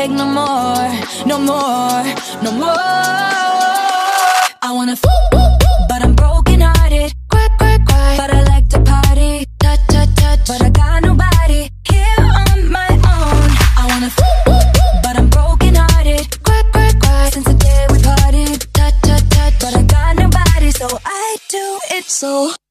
beg no more, no more, no more. I wanna but I'm broken hearted. Cry, cry, cry, but I like to party. Touch, touch, touch, but I got nobody here on my own. I wanna but I'm broken hearted. Cry, cry, cry, since the day we parted. Touch, touch, touch, but I got nobody, so I do it so